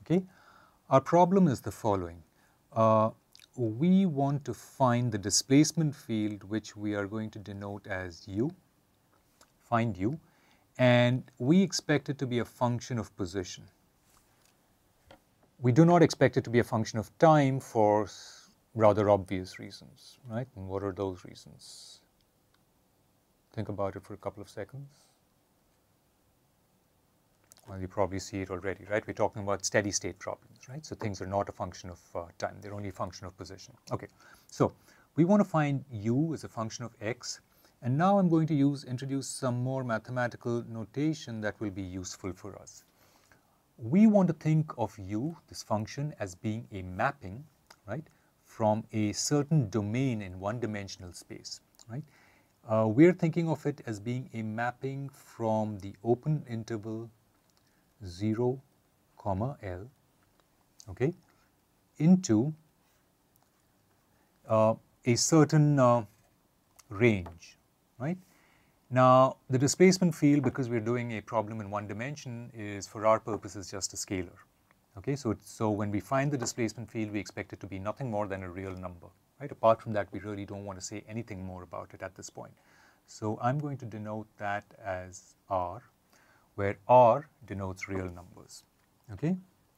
Okay, our problem is the following. We want to find the displacement field which we are going to denote as u, find u, and we expect it to be a function of position. We do not expect it to be a function of time for rather obvious reasons, right? And what are those reasons? Think about it for a couple of seconds. Well, you probably see it already, right? We're talking about steady state problems, right? So things are not a function of time, they're only a function of position. Okay, so we want to find u as a function of x, and now I'm going to introduce some more mathematical notation that will be useful for us. We want to think of u, this function, as being a mapping, right, from a certain domain in one-dimensional space, right? We're thinking of it as being a mapping from the open interval 0, L, okay, into a certain range, right? Now, the displacement field, because we're doing a problem in one dimension, is for our purposes just a scalar. Okay, so when we find the displacement field, we expect it to be nothing more than a real number, right? Apart from that, we really don't want to say anything more about it at this point. So I'm going to denote that as r, where r denotes real numbers. Okay?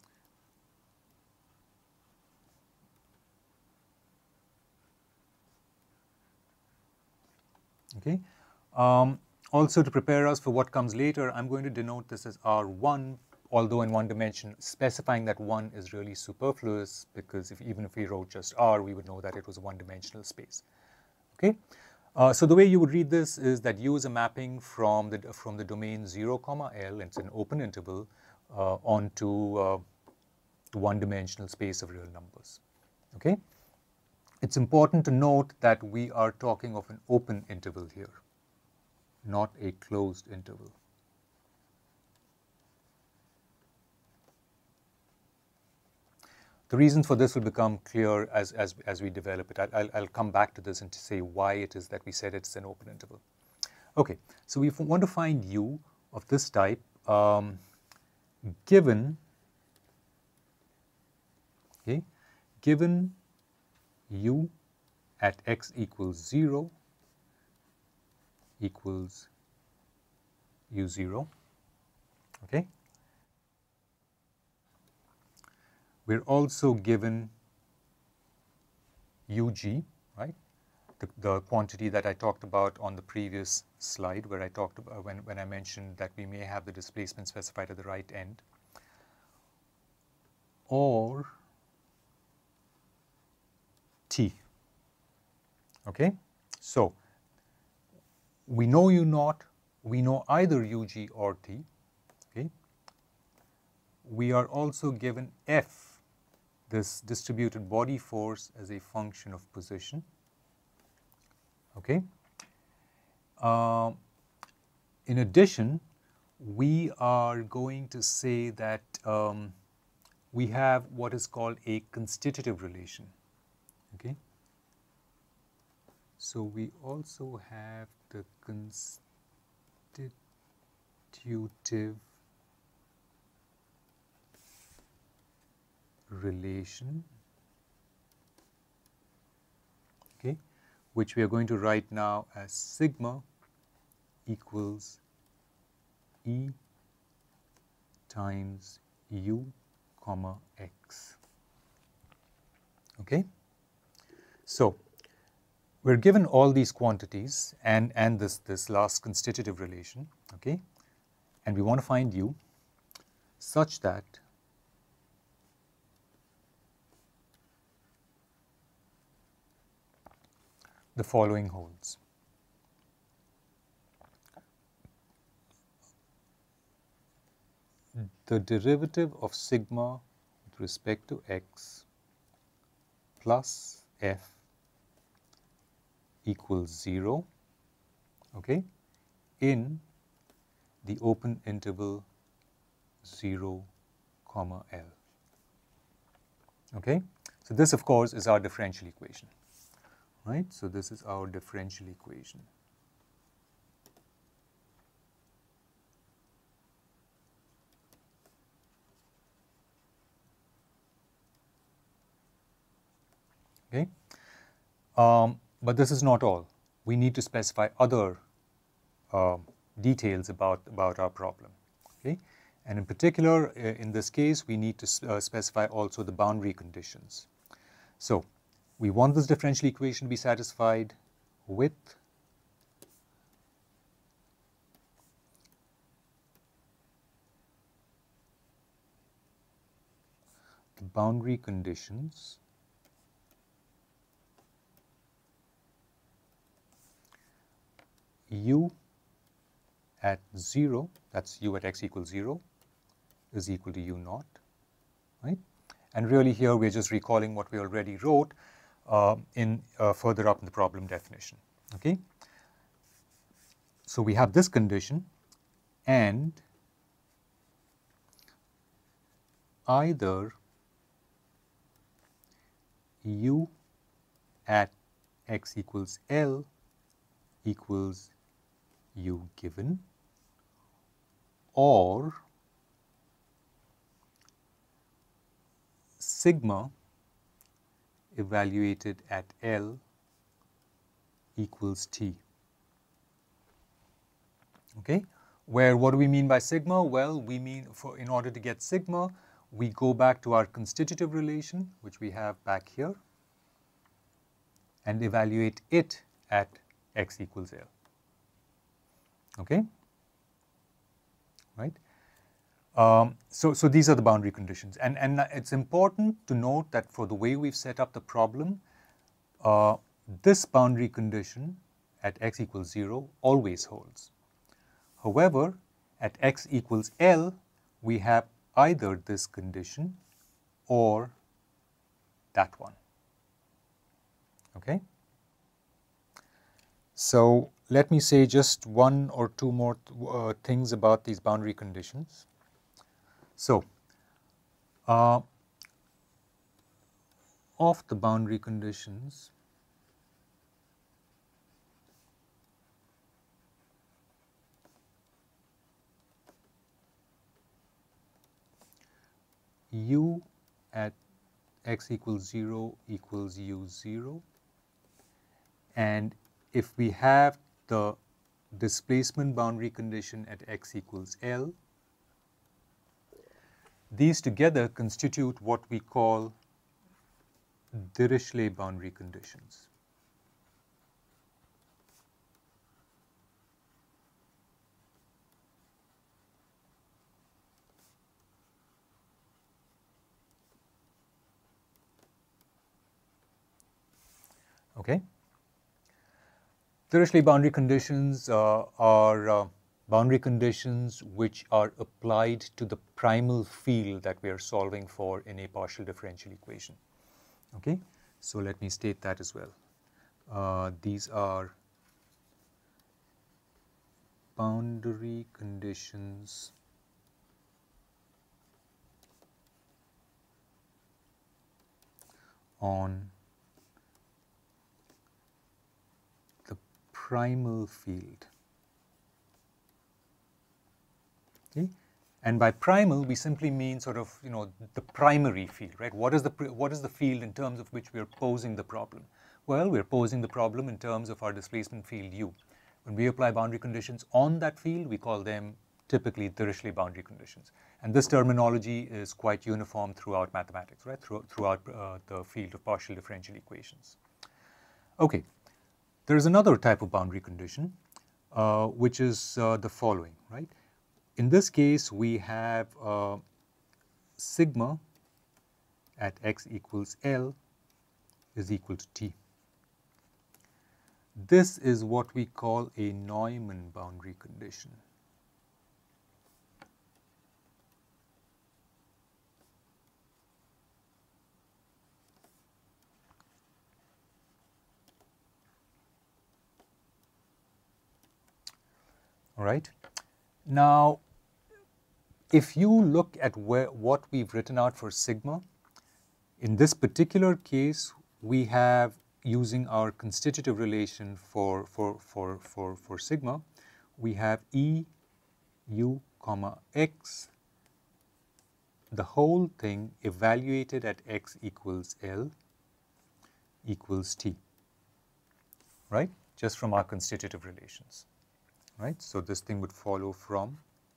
Okay. Also, to prepare us for what comes later, I'm going to denote this as r1, although in one dimension, specifying that 1 is really superfluous, because even if we wrote just r, we would know that it was a one-dimensional space. Okay. So the way you would read this is that u is a mapping from the domain 0, L, it's an open interval, onto the one-dimensional space of real numbers. Okay. It's important to note that we are talking of an open interval here, not a closed interval. The reasons for this will become clear as we develop it. I'll come back to this and to say why it is that we said it's an open interval. Okay, so we want to find u of this type given u at x equals 0 equals u0, okay? We're also given ug, right? The quantity that I talked about on the previous slide, where I talked about when I mentioned that we may have the displacement specified at the right end, or t. Okay, so we know u0, we know either ug or t. Okay, we are also given F, this distributed body force, as a function of position. Okay. In addition, we are going to say that we have what is called a constitutive relation. Okay. So we also have the constitutive relation, okay, which we are going to write now as sigma equals E times u comma x. Okay, so we're given all these quantities and this last constitutive relation, okay, and we want to find u such that the following holds. The derivative of sigma with respect to x plus f equals 0, okay, in the open interval 0, L. Okay, so this of course is our differential equation, right? So this is our differential equation. Okay, but this is not all. We need to specify other details about our problem. Okay, and in particular, in this case, we need to specify also the boundary conditions. So we want this differential equation to be satisfied with the boundary conditions u at 0, that's u at x equals 0, is equal to u naught, right? And really here we're just recalling what we already wrote further up in the problem definition, okay? So we have this condition, and either u at x equals L equals u given, or sigma evaluated at L equals T. Okay, where what do we mean by sigma? Well, we mean in order to get sigma, we go back to our constitutive relation, which we have back here, and evaluate it at x equals L. Okay, right? So these are the boundary conditions, and it's important to note that for the way we've set up the problem, this boundary condition at x equals 0 always holds. However, at x equals L, we have either this condition or that one. Okay? So let me say just one or two more things about these boundary conditions. So, of the boundary conditions, u at x equals 0 equals u0, and if we have the displacement boundary condition at x equals L, these together constitute what we call Dirichlet boundary conditions. Okay. Dirichlet boundary conditions are boundary conditions which are applied to the primal field that we are solving for in a partial differential equation. Okay, so let me state that as well. These are boundary conditions on the primal field. Okay? And by primal, we simply mean sort of, the primary field, right? What is the field in terms of which we are posing the problem? Well, we're posing the problem in terms of our displacement field u. When we apply boundary conditions on that field, we call them typically Dirichlet boundary conditions. And this terminology is quite uniform throughout mathematics, right? Throughout the field of partial differential equations. Okay, there is another type of boundary condition, which is the following, right? In this case, we have sigma at x equals L is equal to T. This is what we call a Neumann boundary condition. All right. Now, if you look at what we've written out for sigma, in this particular case, we have, using our constitutive relation for sigma, we have E u comma x, the whole thing evaluated at x equals L equals t, right? Just from our constitutive relations, right? So this thing would follow from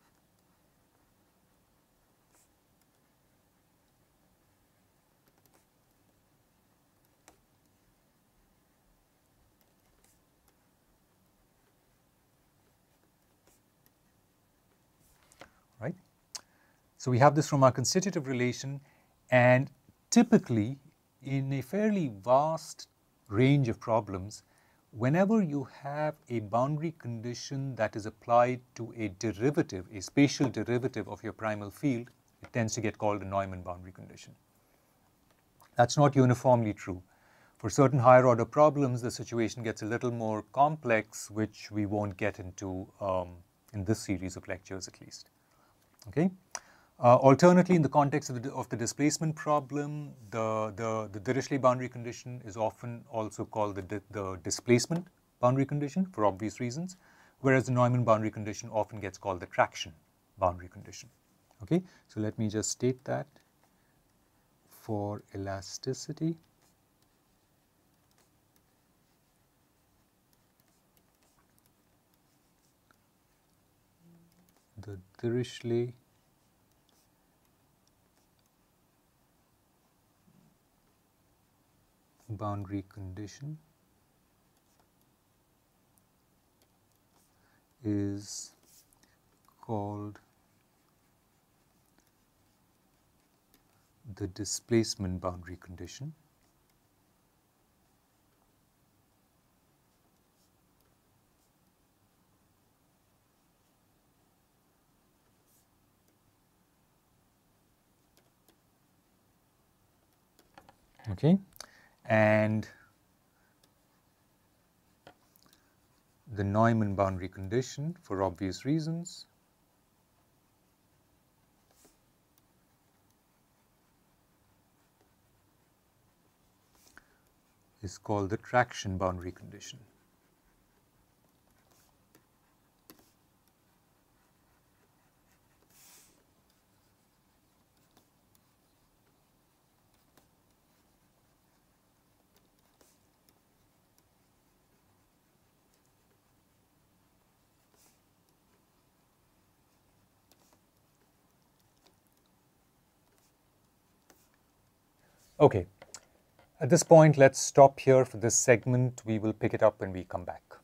right? So we have this from our constitutive relation, and typically in a fairly vast range of problems, whenever you have a boundary condition that is applied to a derivative, a spatial derivative of your primal field, it tends to get called a Neumann boundary condition. That's not uniformly true. For certain higher order problems, the situation gets a little more complex, which we won't get into in this series of lectures at least. Okay. Alternately, in the context of the displacement problem, the Dirichlet boundary condition is often also called the displacement boundary condition for obvious reasons, whereas the Neumann boundary condition often gets called the traction boundary condition. Okay, so let me just state that for elasticity. The Dirichlet boundary condition is called the displacement boundary condition. Okay, and the Neumann boundary condition, for obvious reasons, is called the traction boundary condition. Okay, at this point, let's stop here for this segment. We will pick it up when we come back.